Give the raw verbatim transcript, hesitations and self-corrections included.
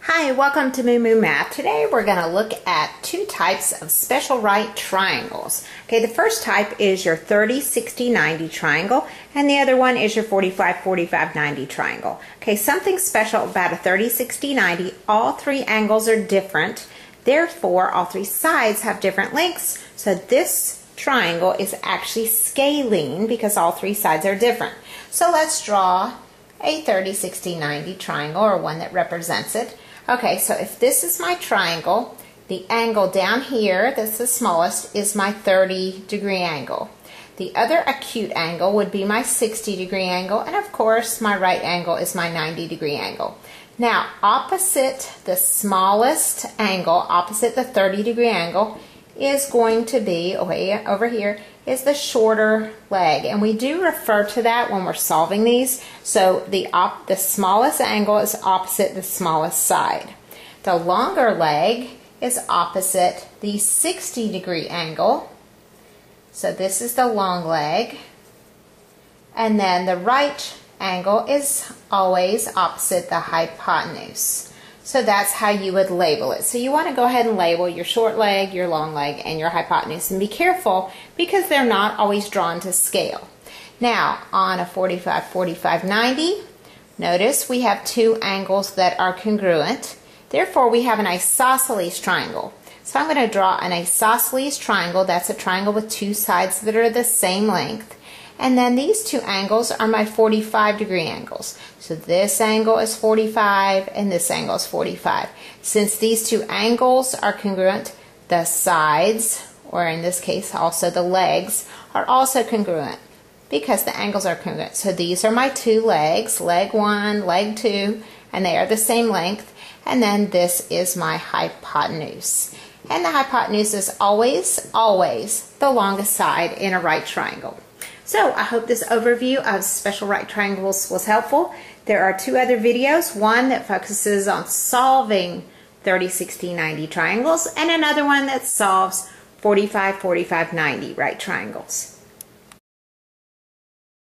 Hi, welcome to MooMooMath. Today we're going to look at two types of special right triangles. Okay, the first type is your thirty, sixty, ninety triangle, and the other one is your forty-five, forty-five, ninety triangle. Okay, something special about a thirty, sixty, ninety, all three angles are different. Therefore, all three sides have different lengths. So this triangle is actually scaling because all three sides are different. So let's draw a thirty, sixty, ninety triangle, or one that represents it. Okay, so if this is my triangle, the angle down here, that's the smallest, is my thirty degree angle. The other acute angle would be my sixty degree angle, and of course my right angle is my ninety degree angle. Now, opposite the smallest angle, opposite the thirty degree angle, is going to be, way over here, is the shorter leg. And we do refer to that when we're solving these. So the, op the smallest angle is opposite the smallest side. The longer leg is opposite the sixty degree angle. So this is the long leg. And then the right angle is always opposite the hypotenuse. So that's how you would label it. So you want to go ahead and label your short leg, your long leg, and your hypotenuse. And be careful because they're not always drawn to scale. Now, on a forty-five, forty-five, ninety, notice we have two angles that are congruent. Therefore, we have an isosceles triangle. So I'm going to draw an isosceles triangle. That's a triangle with two sides that are the same length. And then these two angles are my forty-five degree angles. So this angle is forty-five and this angle is forty-five. Since these two angles are congruent, the sides, or in this case also the legs, are also congruent because the angles are congruent. So these are my two legs, leg one, leg two, and they are the same length. And then this is my hypotenuse. And the hypotenuse is always, always the longest side in a right triangle. So I hope this overview of special right triangles was helpful. There are two other videos, one that focuses on solving thirty, sixty, ninety triangles, and another one that solves forty-five, forty-five, ninety right triangles.